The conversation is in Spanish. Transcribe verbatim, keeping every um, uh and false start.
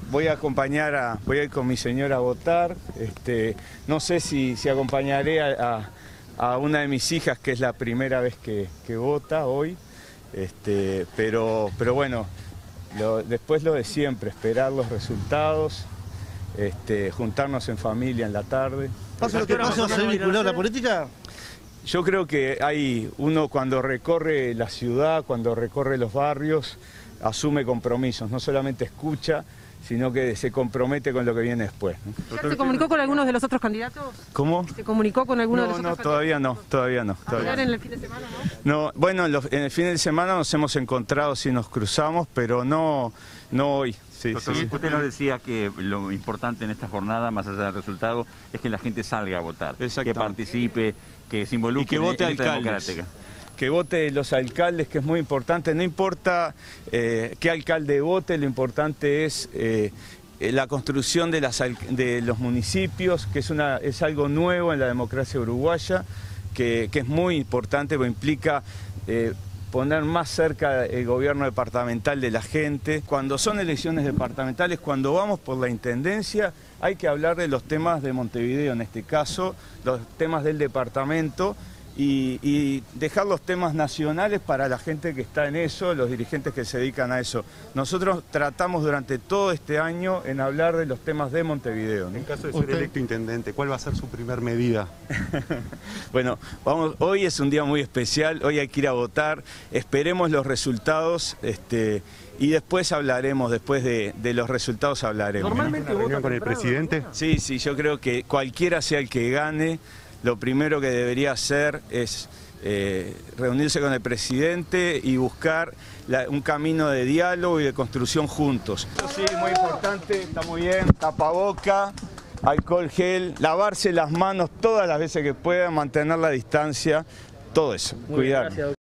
voy a acompañar a, voy a ir con mi señora a votar. Este, no sé si, si acompañaré a, a, a una de mis hijas, que es la primera vez que, que vota hoy. Este, pero, pero bueno, lo, después lo de siempre, esperar los resultados, este, juntarnos en familia en la tarde. ¿Pasa lo que pasa, vas a ser vinculado a la política? Yo creo que hay uno cuando recorre la ciudad, cuando recorre los barrios, asume compromisos, no solamente escucha, sino que se compromete con lo que viene después, ¿no? ¿Ya se comunicó con algunos de los otros candidatos? ¿Cómo? ¿Se comunicó con algunos No, de los no, otros todavía no, candidatos? todavía no. ¿A Todavía hablar no. en el fin de semana, no? No, bueno, en, los, en el fin de semana nos hemos encontrado, sí nos cruzamos, pero no, no hoy. Sí, Doctor, sí. usted nos decía que lo importante en esta jornada, más allá del resultado, es que la gente salga a votar, que participe, que se involucre y que vote en esta alcaldes. democrática. Que vote los alcaldes, que es muy importante. No importa eh, qué alcalde vote, lo importante es eh, la construcción de, las, de los municipios, que es, una, es algo nuevo en la democracia uruguaya, que, que es muy importante, porque implica eh, poner más cerca el gobierno departamental de la gente. Cuando son elecciones departamentales, cuando vamos por la intendencia, hay que hablar de los temas de Montevideo, en este caso, los temas del departamento, y, y dejar los temas nacionales para la gente que está en eso, los dirigentes que se dedican a eso. Nosotros tratamos durante todo este año en hablar de los temas de Montevideo, ¿no? En caso de ser electo intendente, ¿cuál va a ser su primer medida? Bueno, vamos, hoy es un día muy especial, hoy hay que ir a votar, esperemos los resultados, este, y después hablaremos, después de, de los resultados hablaremos. ¿Normalmente una reunión con el presidente? Sí, sí, yo creo que cualquiera sea el que gane, lo primero que debería hacer es eh, reunirse con el presidente y buscar la, un camino de diálogo y de construcción juntos. Sí, muy importante, está muy bien, tapaboca, alcohol gel, lavarse las manos todas las veces que puedan, mantener la distancia, todo eso, cuidar.